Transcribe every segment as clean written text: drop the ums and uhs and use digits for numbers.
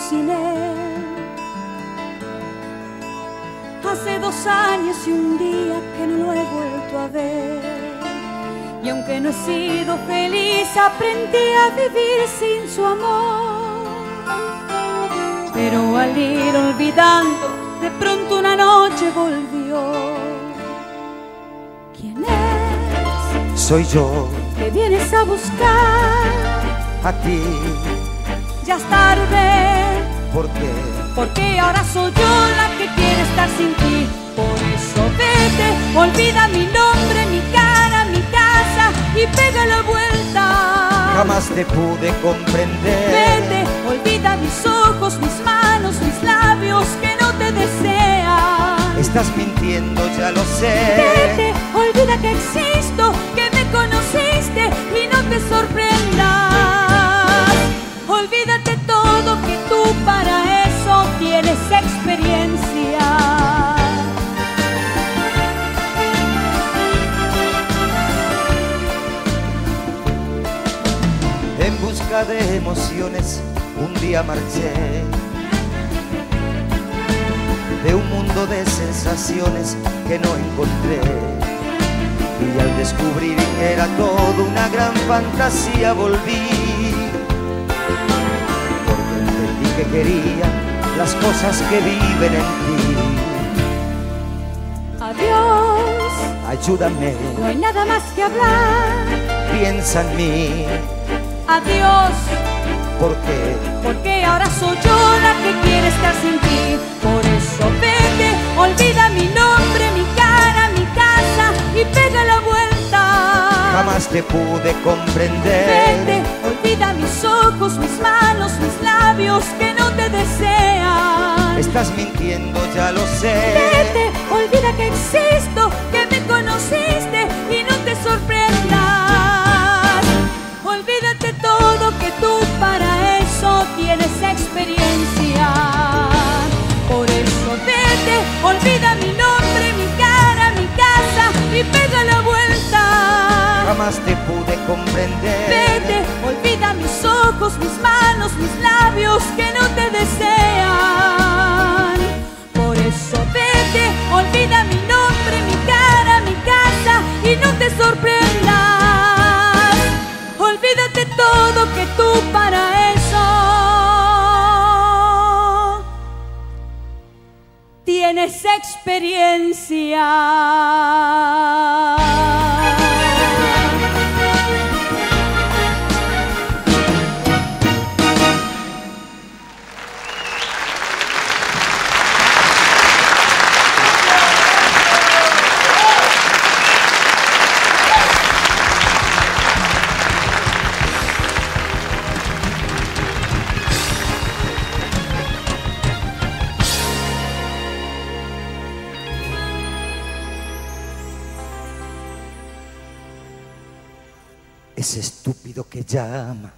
sin él. Hace 2 años y un día que no lo he vuelto a ver. Y aunque no he sido feliz, aprendí a vivir sin su amor. Pero al ir olvidando, de pronto una noche volvió. ¿Quién es? Soy yo. ¿Que vienes a buscar? A ti. Ya es tarde. ¿Por qué? Porque ahora soy yo la que quiere estar sin ti. Por eso vete, olvida mi nombre, mi cara, mi casa y pega la vuelta. Jamás te pude comprender. Vete, olvida mis ojos, mis manos, mis labios que no te desean. Estás mintiendo, ya lo sé. Vete, olvida que existo, que me conociste y no te sorprendas. Olvídate todo, que tú para eso tienes experiencia. En busca de emociones un día marché, de un mundo de sensaciones que no encontré. Y al descubrir que era todo una gran fantasía volví, porque entendí que quería las cosas que viven en ti. Adiós, Ayúdame, no hay nada más que hablar. piensa en mí. Adiós, ¿Por qué? porque ahora soy yo la que quiere estar sin ti. Por eso vete, olvida mi nombre, mi cara, mi casa y pega la vuelta. Jamás te pude comprender. Vete, olvida mis ojos, mis manos, mis labios que no te desean. Estás mintiendo, ya lo sé. Vete, olvida que existo, que me conociste y no te sorprendas. Olvídate todo, que tú para eso tienes experiencia. Por eso vete, olvida mi nombre, mi cara, mi casa y pega la vuelta. Jamás te pude comprender. Vete, olvida mis ojos, mis manos, mis labios que no te desean. Por eso vete, olvida mi nombre, mi cara, mi casa y no te sorprendas. Olvídate todo, que tú para eso tienes experiencia. Ese estúpido que llama,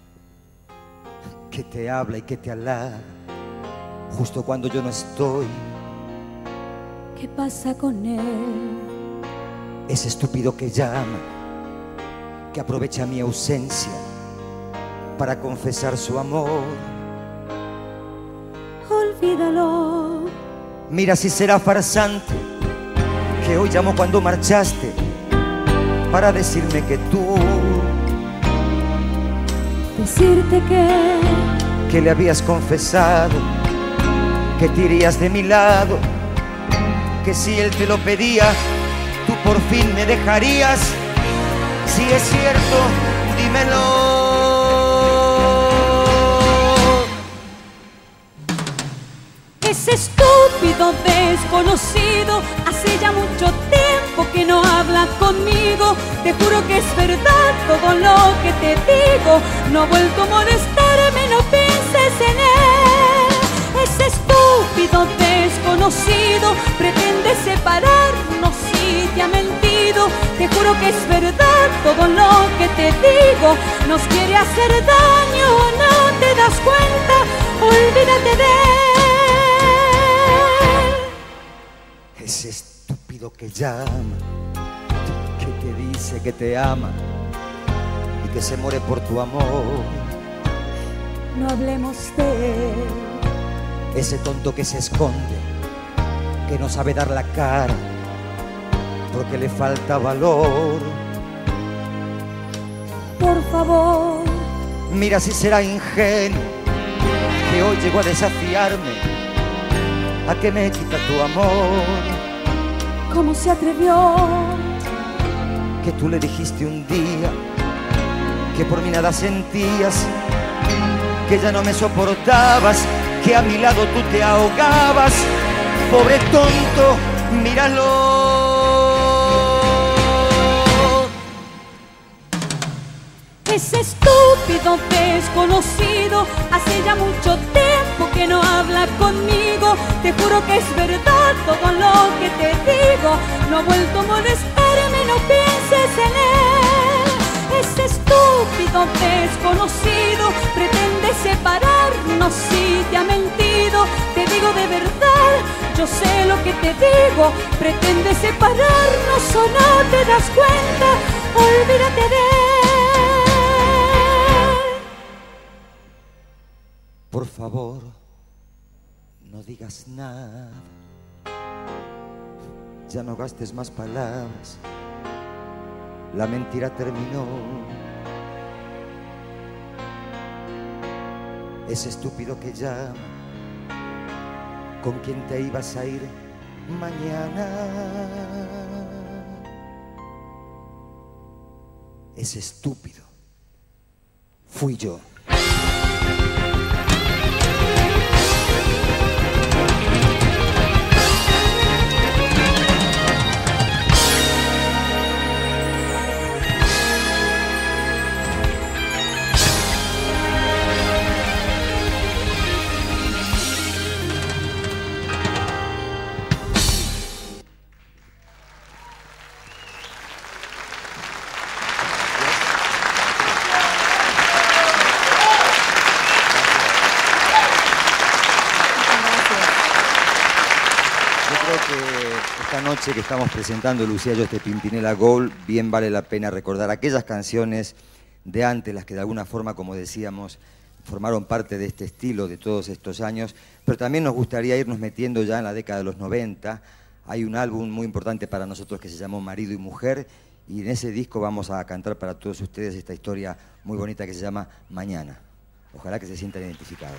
que te habla y que te alaba, justo cuando yo no estoy. ¿Qué pasa con él? Ese estúpido que llama, que aprovecha mi ausencia para confesar su amor. Olvídalo. Mira si será farsante, que hoy llamó cuando marchaste para decirme que tú, Decirte que le habías confesado que te irías de mi lado, que si él te lo pedía, tú por fin me dejarías. Si es cierto, dímelo. ese estúpido desconocido hace ya mucho tiempo que no habla conmigo. Te juro que es verdad todo lo que te digo. No ha vuelto a molestarme, no pienses en él. Ese estúpido desconocido pretende separarnos y te ha mentido. Te juro que es verdad todo lo que te digo. Nos quiere hacer daño, no te das cuenta. Olvídate de él. Ese estúpido que llama, que te dice que te ama y que se muere por tu amor. no hablemos de él. Ese tonto que se esconde, que no sabe dar la cara, porque le falta valor. Por favor, mira si será ingenuo, que hoy llegó a desafiarme a que me quita tu amor. ¿cómo se atrevió? Que tú le dijiste un día que por mí nada sentías, que ya no me soportabas, que a mi lado tú te ahogabas. Pobre tonto, míralo. Ese estúpido desconocido hace ya mucho tiempo que no habla conmigo. Te juro que es verdad todo lo que te digo. No ha vuelto a molestarme, no pienses en él. Ese estúpido desconocido pretende separarnos y te ha mentido. Te digo de verdad, yo sé lo que te digo. Pretende separarnos o no te das cuenta. Olvídate de él. Por favor, no digas nada. Ya no gastes más palabras. La mentira terminó. Ese estúpido que llama, ¿con quién te ibas a ir mañana? Ese estúpido fui yo. Esta noche que estamos presentando Lucía Yo este Pimpinela Gold, bien vale la pena recordar aquellas canciones de antes, las que de alguna forma, como decíamos, formaron parte de este estilo de todos estos años, pero también nos gustaría irnos metiendo ya en la década de los 90. Hay un álbum muy importante para nosotros que se llamó Marido y Mujer, y en ese disco vamos a cantar para todos ustedes esta historia muy bonita que se llama Mañana. Ojalá que se sientan identificados.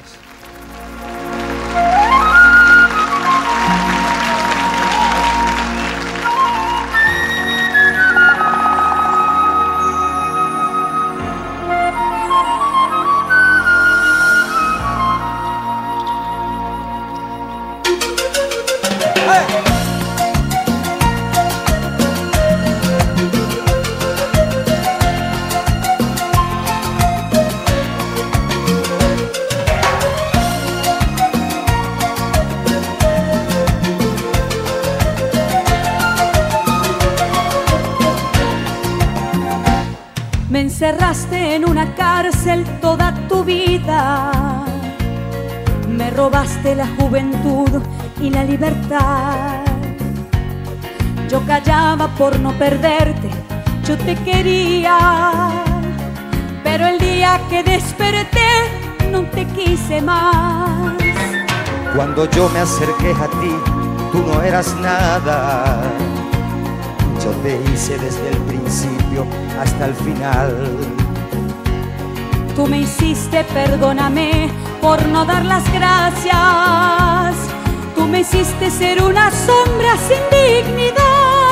Me encerraste en una cárcel toda tu vida. Me robaste la juventud y la libertad. Yo callaba por no perderte, yo te quería. Pero el día que desperté no te quise más. Cuando yo me acerqué a ti, tú no eras nada. Yo te hice desde el principio hasta el final. Tú me hiciste, perdóname por no dar las gracias. Tú me hiciste ser una sombra sin dignidad.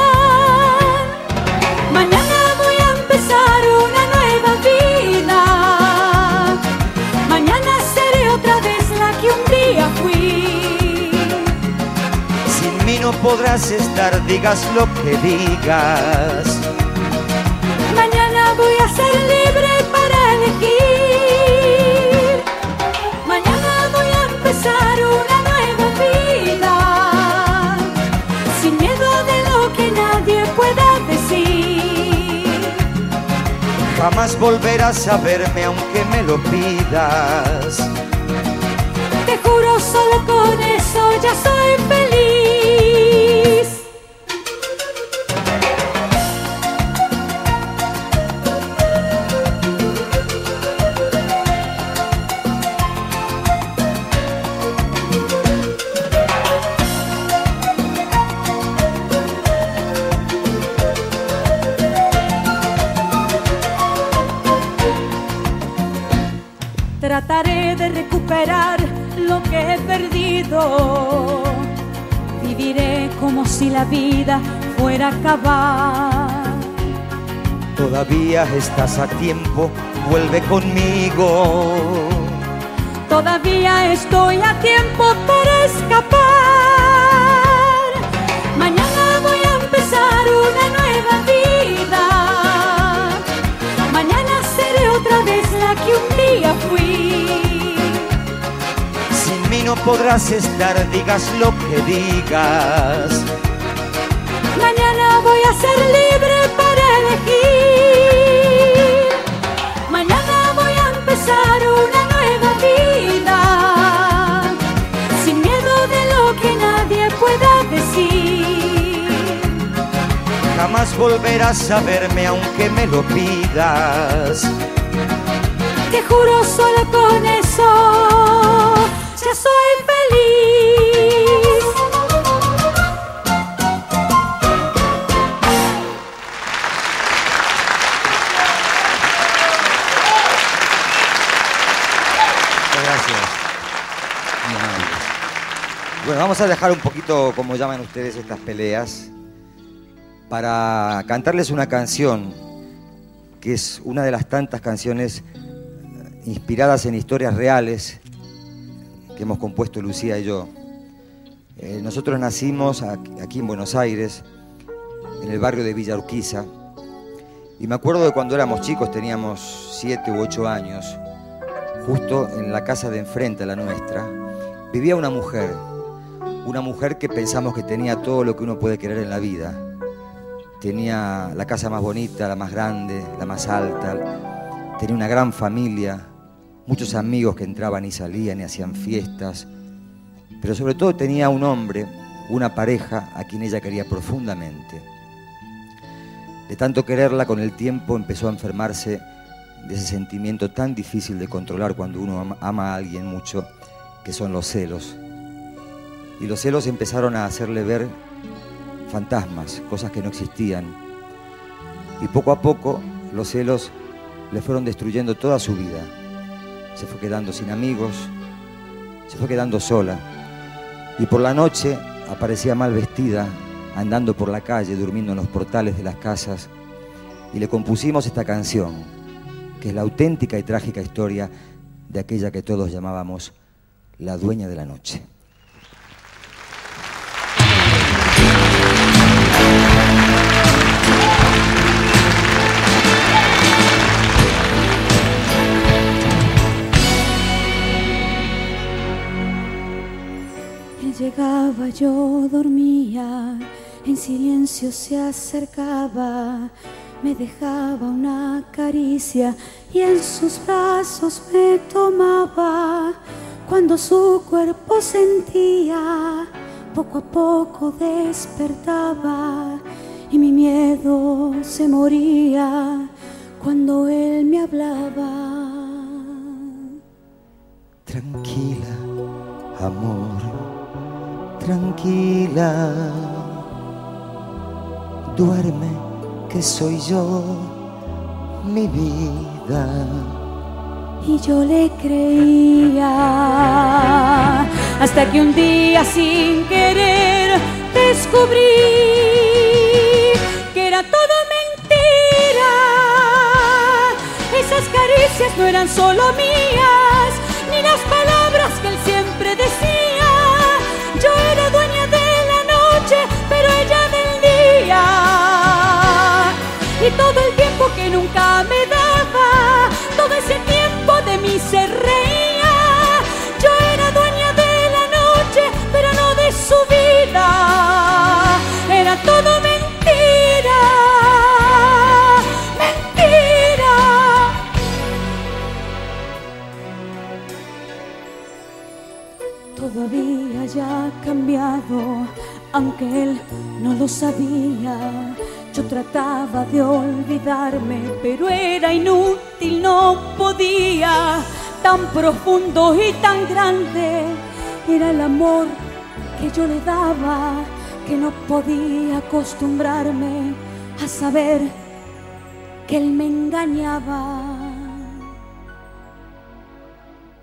Mañana voy a empezar una nueva vida. Mañana seré otra vez la que un día fui. Sin mí no podrás estar, digas lo que digas. Mañana voy a ser libre para elegir. Mañana voy a empezar una nueva vida, sin miedo de lo que nadie pueda decir. Jamás volverás a verme aunque me lo pidas. Te juro, solo con eso ya soy feliz. trataré de recuperar lo que he perdido. Viviré como si la vida fuera a acabar. Todavía estás a tiempo, vuelve conmigo. Todavía estoy a tiempo para escapar. Mañana voy a empezar una nueva vida. Mañana seré otra vez la que un día fui. Sin mí no podrás estar, digas lo que digas. Mañana voy a ser libre para elegir. Mañana voy a empezar una nueva vida, sin miedo de lo que nadie pueda decir. Jamás volverás a verme aunque me lo pidas. Te juro, solo con eso ya soy feliz. Bueno, vamos a dejar un poquito, como llaman ustedes, estas peleas, para cantarles una canción que es una de las tantas canciones inspiradas en historias reales que hemos compuesto Lucía y yo. Nosotros nacimos aquí en Buenos Aires, en el barrio de Villa Urquiza, y me acuerdo de cuando éramos chicos, teníamos 7 u 8 años, justo en la casa de enfrente a la nuestra, vivía una mujer que pensamos que tenía todo lo que uno puede querer en la vida. Tenía la casa más bonita, la más grande, la más alta, tenía una gran familia, muchos amigos que entraban y salían y hacían fiestas, pero sobre todo tenía un hombre, una pareja a quien ella quería profundamente. De tanto quererla, con el tiempo empezó a enfermarse de ese sentimiento tan difícil de controlar cuando uno ama a alguien mucho, que son los celos. Y los celos empezaron a hacerle ver fantasmas, cosas que no existían. Y poco a poco los celos le fueron destruyendo toda su vida. Se fue quedando sin amigos, se fue quedando sola. Y por la noche aparecía mal vestida, andando por la calle, durmiendo en los portales de las casas. Y le compusimos esta canción, que es la auténtica y trágica historia de aquella que todos llamábamos la dueña de la noche. Llegaba, yo dormía, en silencio se acercaba, me dejaba una caricia y en sus brazos me tomaba. Cuando su cuerpo sentía, poco a poco despertaba y mi miedo se moría cuando él me hablaba. Tranquila, amor, tranquila, duerme que soy yo, mi vida. Y yo le creía, hasta que un día sin querer descubrí que era todo mentira. Esas caricias no eran solo mías, ni las palabras que él siempre decía. Yo era dueña de la noche, pero ella del día. Y todo el tiempo que nunca me daba, todo ese tiempo de mí se reía. Yo era dueña de la noche, pero no de su vida. Era todo mentira, mentira. Todo había ya cambiado, aunque él no lo sabía. Yo trataba de olvidarme, pero era inútil, no podía. Tan profundo y tan grande era el amor que yo le daba, que no podía acostumbrarme a saber que él me engañaba.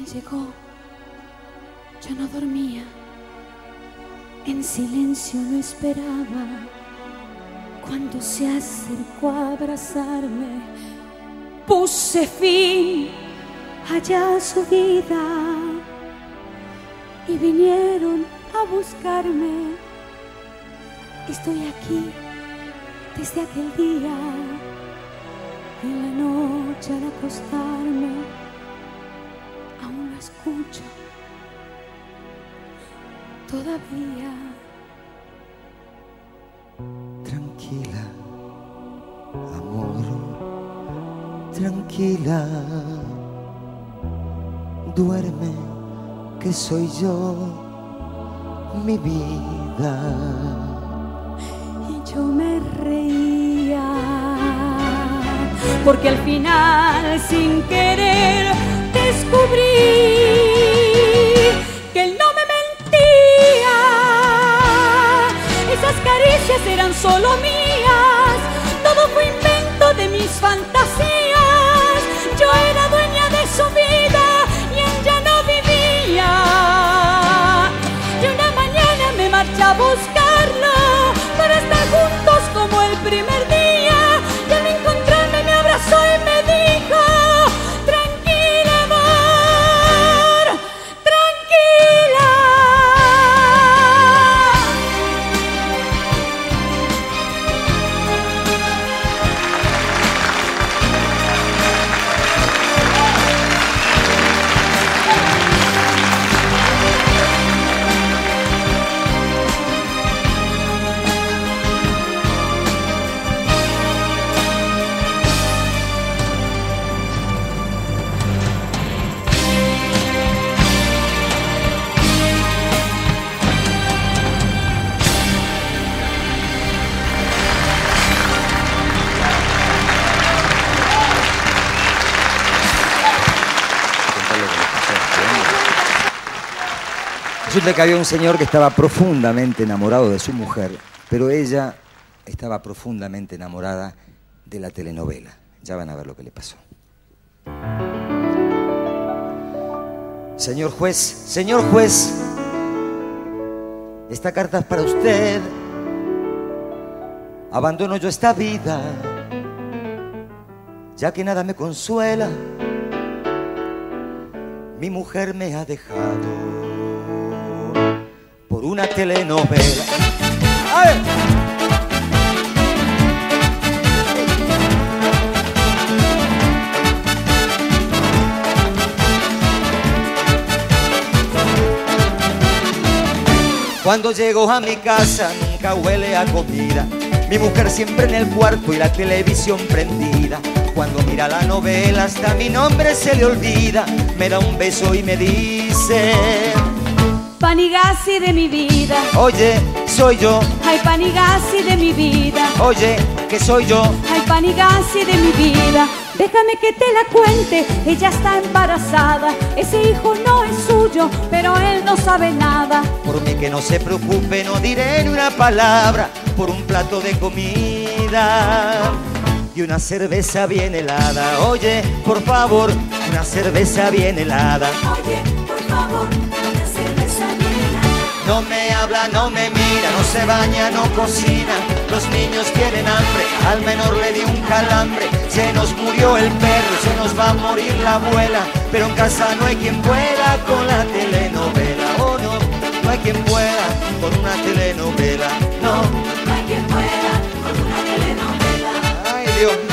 llegó, yo no dormía, en silencio lo esperaba. Cuando se acercó a abrazarme, puse fin allá a su vida y vinieron a buscarme. Estoy aquí desde aquel día. En la noche al acostarme aún lo escucho todavía. Tranquila, amor, tranquila, duerme, que soy yo, mi vida. Y yo me reía, porque al final, sin querer, descubrí que él no me mentía. Esas caricias eran solo mías, todo fue invento de mis fantasías. Yo era dueña de su vida y él ya no vivía. Y una mañana me marché a buscarlo para estar juntos como el primer día. Y al encontrarme me abrazó y me dijo: tranquila, amor, tranquila. Resulta que había un señor que estaba profundamente enamorado de su mujer, pero ella estaba profundamente enamorada de la telenovela. Ya van a ver lo que le pasó. Señor juez, esta carta es para usted. Abandono yo esta vida, ya que nada me consuela. Mi mujer me ha dejado por una telenovela. ¡Ay! Cuando llego a mi casa nunca huele a comida. Mi mujer siempre en el cuarto y la televisión prendida. Cuando mira la novela hasta mi nombre se le olvida. Me da un beso y me dice: Panigasi de mi vida. Oye, soy yo. Ay, Panigasi de mi vida. Oye, que soy yo. Ay, Panigasi de mi vida. Déjame que te la cuente, ella está embarazada. Ese hijo no es suyo, pero él no sabe nada. Por mí que no se preocupe, no diré ni una palabra. Por un plato de comida y una cerveza bien helada. Oye, por favor, una cerveza bien helada. Oye, por favor, una cerveza bien helada. No me habla, no me mira, no se baña, no cocina. Los niños tienen hambre, al menor le di un calambre. Se nos murió el perro, se nos va a morir la abuela. Pero en casa no hay quien pueda con la telenovela. Oh no, no hay quien pueda con una telenovela. No, no hay quien pueda con una telenovela. Ay, Dios mío.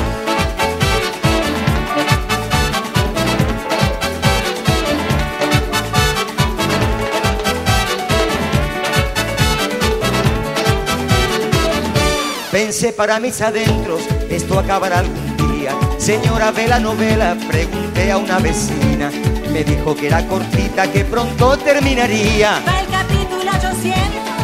Pensé para mis adentros, esto acabará algún día. Señora, ve la novela, pregunté a una vecina. Me dijo que era cortita, que pronto terminaría. Va el capítulo 800,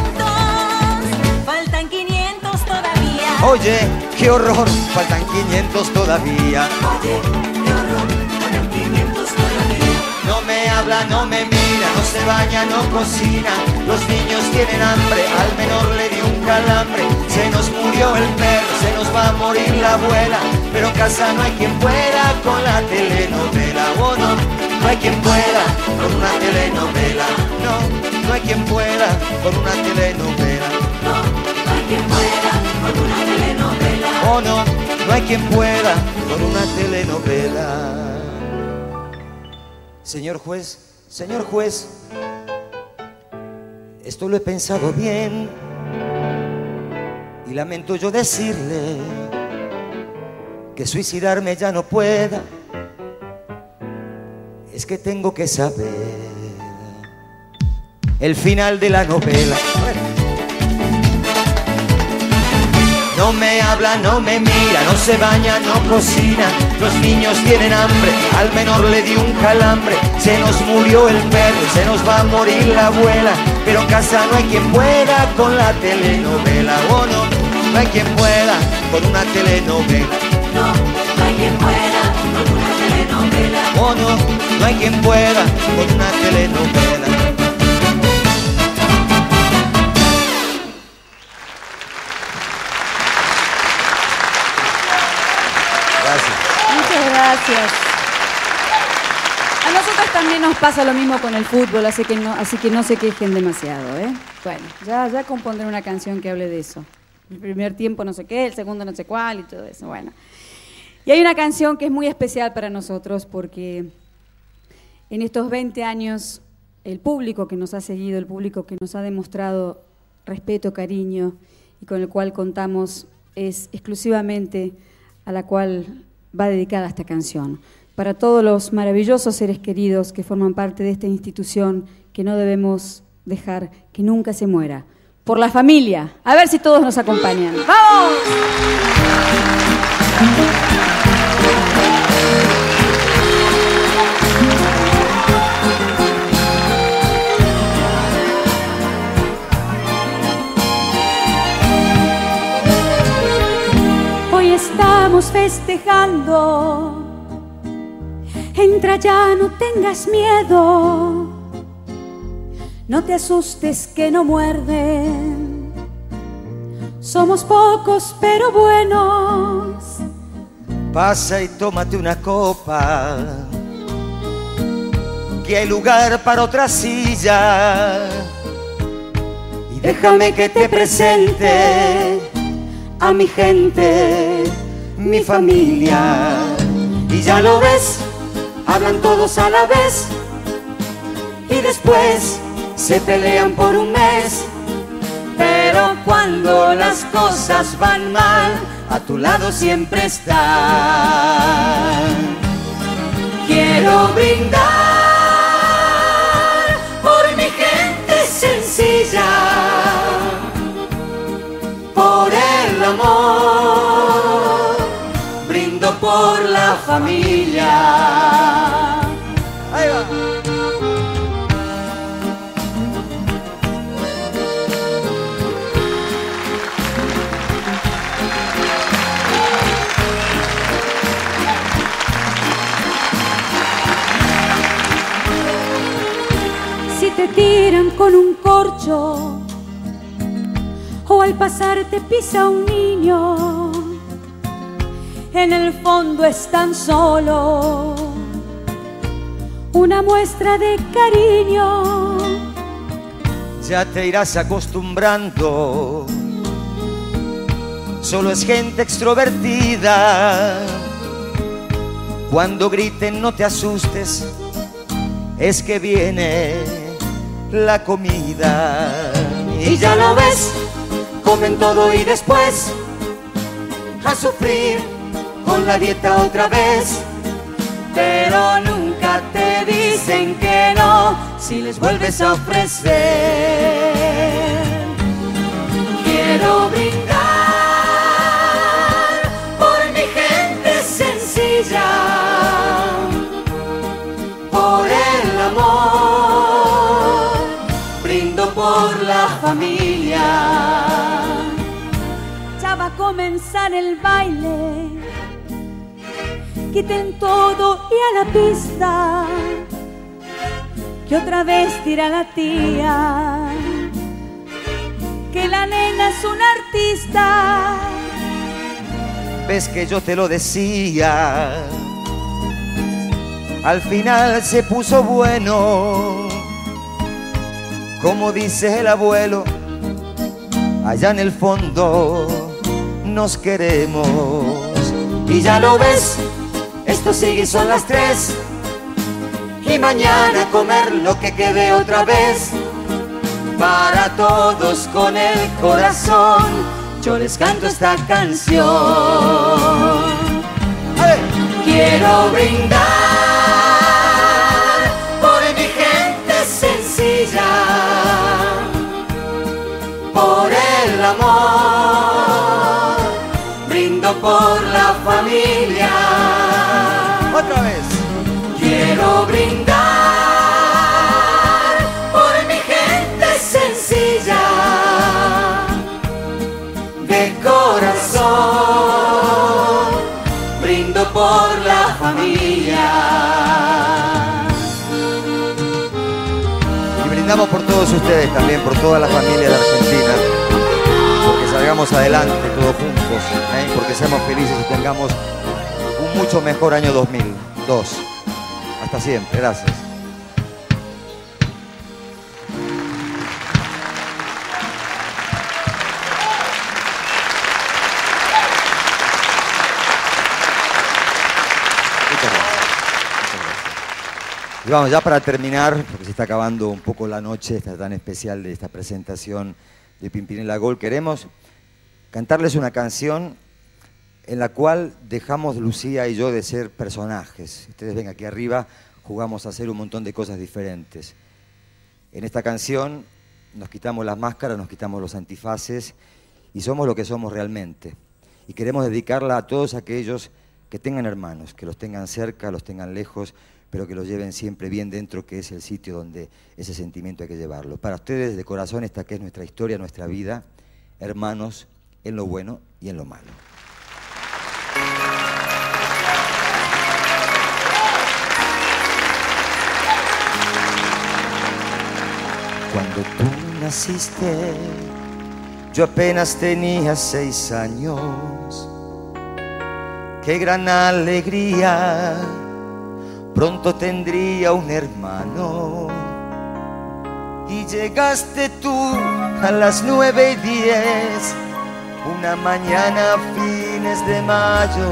faltan 500 todavía. Oye, qué horror, faltan 500 todavía. Oye, qué horror, faltan 500 todavía. No me habla, no me mira, no se baña, no cocina. Los niños tienen hambre, al menor le dio un calambre. Se nos murió el perro, se nos va a morir la abuela. Pero en casa no hay quien pueda con la telenovela. Oh no, no hay quien pueda con una telenovela. No, no hay quien pueda con una telenovela. No, no hay quien pueda con una telenovela. Oh no, no hay quien pueda con una telenovela. Señor juez, esto lo he pensado bien y lamento yo decirle que suicidarme ya no pueda. Es que tengo que saber el final de la novela. No me habla, no me mira, no se baña, no cocina. Los niños tienen hambre, al menor le dio un calambre. Se nos murió el perro, se nos va a morir la abuela. Pero en casa no hay quien pueda con la telenovela. Oh no, no hay quien pueda con una telenovela. No, no hay quien pueda con una telenovela. Oh no, no hay quien pueda con una telenovela. Muchas gracias. A nosotros también nos pasa lo mismo con el fútbol, así que no se quejen demasiado, ¿eh? Bueno, ya compondré una canción que hable de eso. El primer tiempo no sé qué, el segundo no sé cuál y todo eso, bueno. Y hay una canción que es muy especial para nosotros porque en estos 20 años el público que nos ha seguido, el público que nos ha demostrado respeto, cariño y con el cual contamos es exclusivamente a la cual va dedicada esta canción. Para todos los maravillosos seres queridos que forman parte de esta institución que no debemos dejar que nunca se muera. Por la familia. A ver si todos nos acompañan. ¡Vamos! Hoy estamos festejando. Entra ya, no tengas miedo. No te asustes que no muerden. Somos pocos pero buenos. Pasa y tómate una copa, que hay lugar para otra silla. Y déjame que te presente a mi gente, mi familia. Y ya lo ves, hablan todos a la vez y después se pelean por un mes. Pero cuando las cosas van mal, a tu lado siempre están. Quiero brindar por mi gente sencilla, por el amor, brindo por la familia. Ahí va. Si te tiran con un corcho o al pasar te pisa un niño, en el fondo es tan solo una muestra de cariño. Ya te irás acostumbrando, solo es gente extrovertida. Cuando griten no te asustes, es que viene la comida. Y ya lo ves, comen todo y después a sufrir con la dieta otra vez. Pero nunca te dicen que no si les vuelves a ofrecer. Quiero brindar por mi gente sencilla, por el amor, brindo por la familia. Ya va a comenzar el baile, quiten todo y a la pista, que otra vez tira la tía, que la nena es una artista. Ves que yo te lo decía, al final se puso bueno. Como dice el abuelo, allá en el fondo nos queremos. Y ya lo ves, esto sigue y son las 3. Y mañana comer lo que quede otra vez. Para todos con el corazón, yo les canto esta canción. Quiero brindar por mi gente sencilla, por el amor, brindo por la familia. Otra vez. Quiero brindar por mi gente sencilla, de corazón, brindo por la familia. Y brindamos por todos ustedes también, por toda la familia de Argentina, porque salgamos adelante todos juntos, porque seamos felices y tengamos un mucho mejor año 2002. Hasta siempre, gracias. Y vamos, ya para terminar, porque se está acabando un poco la noche esta tan especial de esta presentación de Pimpinela Gold, queremos cantarles una canción en la cual dejamos Lucía y yo de ser personajes. Ustedes ven aquí arriba, jugamos a hacer un montón de cosas diferentes. En esta canción nos quitamos las máscaras, nos quitamos los antifaces y somos lo que somos realmente. Y queremos dedicarla a todos aquellos que tengan hermanos, que los tengan cerca, los tengan lejos, pero que los lleven siempre bien dentro, que es el sitio donde ese sentimiento hay que llevarlo. Para ustedes, de corazón, esta que es nuestra historia, nuestra vida, hermanos en lo bueno y en lo malo. Cuando tú naciste, yo apenas tenía 6 años. Qué gran alegría, pronto tendría un hermano. Y llegaste tú a las 9:10, una mañana a fines de mayo.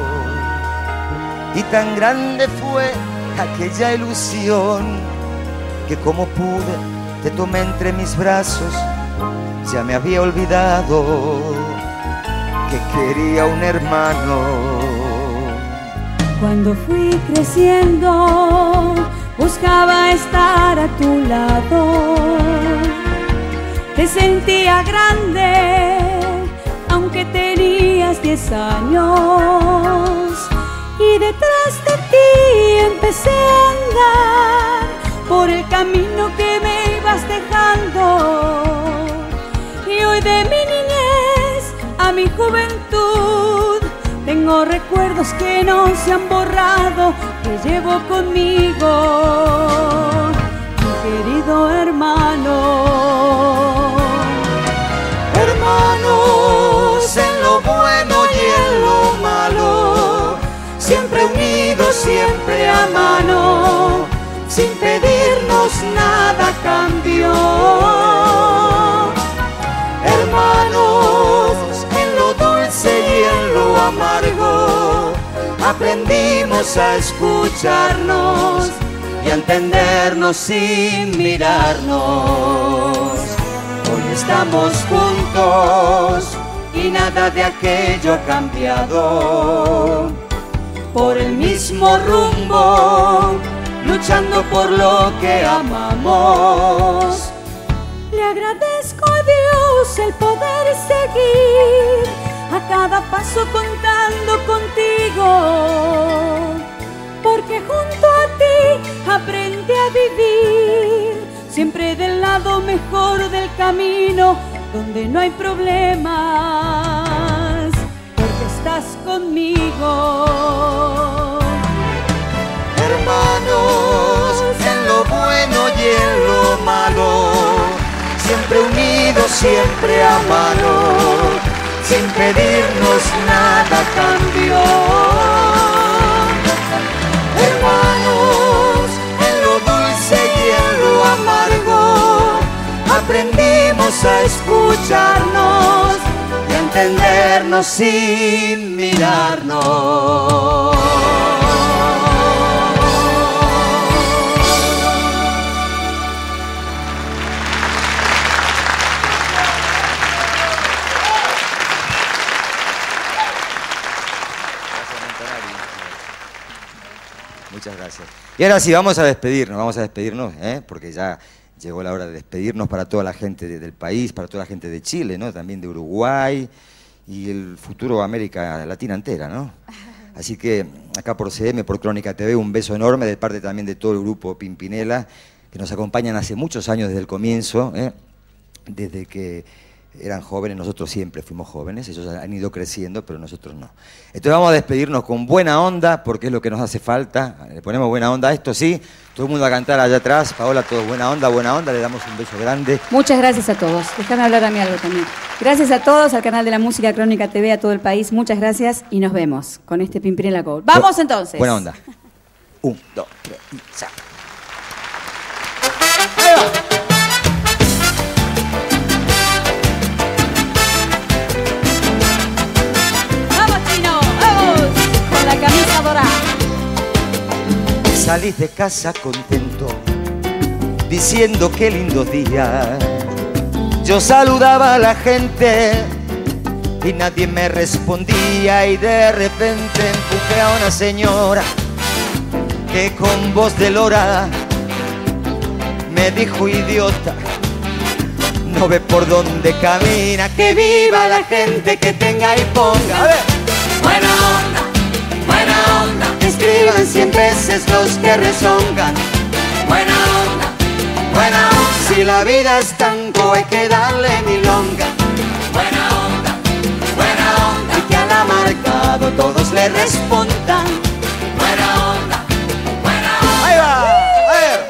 Y tan grande fue aquella ilusión que como pude te tomé entre mis brazos. Ya me había olvidado que quería un hermano. Cuando fui creciendo, buscaba estar a tu lado. Te sentía grande, aunque tenías 10 años. Y detrás de ti empecé a andar por el camino que me ibas dejando. Y hoy de mi niñez a mi juventud tengo recuerdos que no se han borrado, que llevo conmigo, mi querido hermano. Hermanos en lo bueno y en lo malo, siempre unidos, siempre a mano, sin pedirnos nada a cambio. Hermanos en lo dulce y en lo amargo, aprendimos a escucharnos y a entendernos sin mirarnos. Hoy estamos juntos y nada de aquello ha cambiado. Por el mismo rumbo, luchando por lo que amamos. Le agradezco a Dios el poder seguir a cada paso contando contigo, porque junto a ti aprendí a vivir, siempre del lado mejor del camino, donde no hay problemas, porque estás conmigo. Hermanos en lo bueno y en lo malo, siempre unidos, siempre a mano, sin pedirnos nada a cambio. Hermanos entendernos sin mirarnos. Muchas gracias. Y ahora sí, vamos a despedirnos, porque ya llegó la hora de despedirnos para toda la gente del país, para toda la gente de Chile, ¿no? También de Uruguay y el futuro América Latina entera, ¿no? Así que acá por CM, por Crónica TV, un beso enorme de parte también de todo el grupo Pimpinela, que nos acompañan hace muchos años desde el comienzo, desde que eran jóvenes, nosotros siempre fuimos jóvenes, ellos han ido creciendo, pero nosotros no. Entonces vamos a despedirnos con buena onda, porque es lo que nos hace falta. Le ponemos buena onda a esto, sí. Todo el mundo a cantar allá atrás. Paola, todo buena onda, le damos un beso grande. Muchas gracias a todos. Déjame hablar a mí algo también. Gracias a todos, al canal de la música Crónica TV, a todo el país. Muchas gracias y nos vemos con este Pimpinela Gold. ¡Vamos entonces! Buena onda. 1, 2, 3 y ¡sa! ¡Ahí va! Camisa dorada. Salís de casa contento, diciendo qué lindo día. Yo saludaba a la gente y nadie me respondía, y de repente empujé a una señora que con voz de lora me dijo: idiota, no ve por dónde camina. Que viva la gente, que tenga y ponga. A ver. Buena onda. Buena onda, escriban 100 veces los que rezongan. Buena onda, buena onda. Si la vida es tango hay que darle milonga. Buena onda, y que al amargado todos le respondan. Buena onda, buena onda. Ahí va, a ver.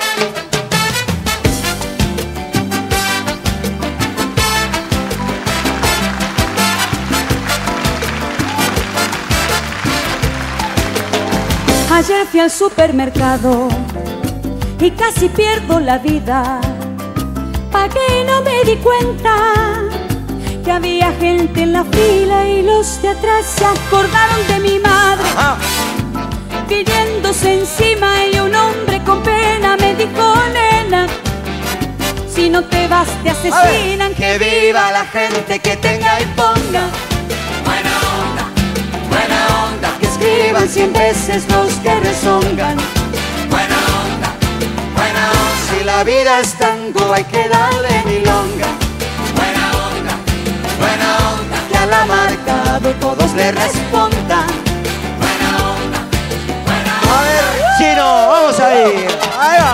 Ayer fui al supermercado y casi pierdo la vida. Pagué y no me di cuenta que había gente en la fila, y los de atrás se acordaron de mi madre. Viniéndose encima, y un hombre con pena me dijo: nena, si no te vas te asesinan. Que viva la gente, que tenga y ponga. Buena onda, buena onda. Que escriban 100 veces los que rezongan. Buena onda, buena onda. Si la vida es tango hay que darle milonga. Buena onda, buena onda. Que al amargado todos le respondan. Buena onda, buena onda. A ver, Chino, vamos a ir. Ahí va.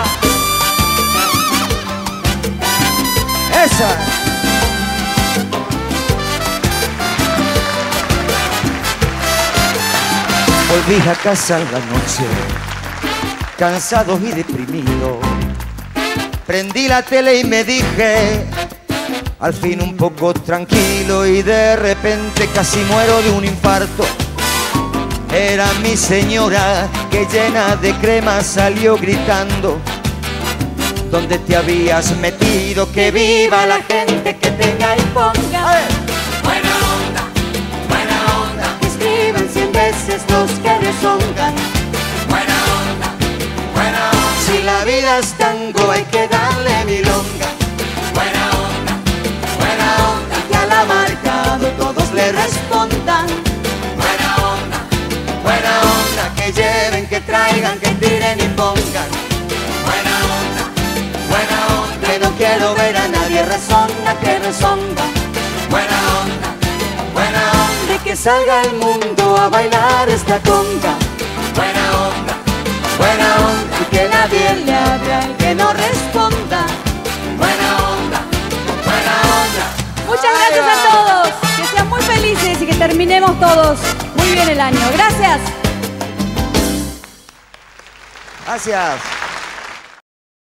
Esa. Volví a casa en la noche, cansado y deprimido. Prendí la tele y me dije, al fin un poco tranquilo, y de repente casi muero de un infarto. Era mi señora que llena de crema salió gritando: ¿dónde te habías metido? Que viva la gente, que tenga y ponga. Buena onda, buena onda. Que escriban 100 veces los que rezongan. Buena onda, buena onda. Si la vida es tango hay que darle milonga. Buena onda, buena onda. Que al amargado todos le respondan. Buena onda, buena onda. Que lleven, que traigan, que tiren y pongan. Buena onda, buena onda. Que no quiero ver a nadie rezonga, que rezonga. Buena onda, buena onda. De que salga el mundo a bailar esta conga. Buena onda, buena onda. Y que nadie le hable y que no responda. Buena onda, buena onda. Muchas gracias a todos. Que sean muy felices y que terminemos todos muy bien el año. Gracias. Gracias.